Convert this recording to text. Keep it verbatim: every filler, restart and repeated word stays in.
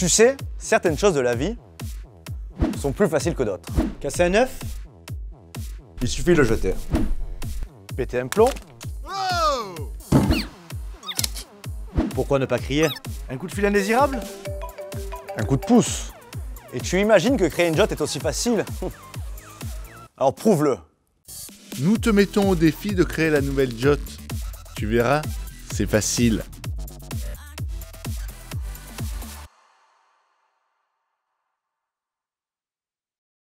Tu sais, certaines choses de la vie sont plus faciles que d'autres. Casser un œuf? Il suffit de le jeter. Péter un plomb? Pourquoi ne pas crier? Un coup de fil indésirable? Un coup de pouce. Et tu imagines que créer une Jot est aussi facile? Alors prouve-le. Nous te mettons au défi de créer la nouvelle Jot. Tu verras, c'est facile.